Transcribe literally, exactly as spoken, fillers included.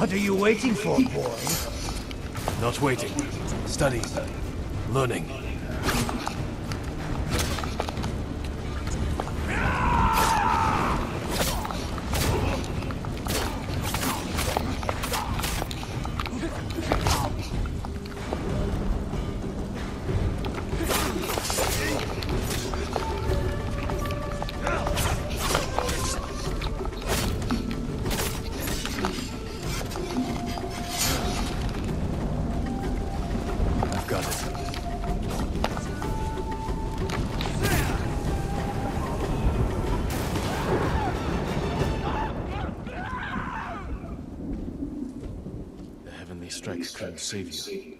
What are you waiting for, boy? Not waiting. Studying. Learning. Strike couldn't save you.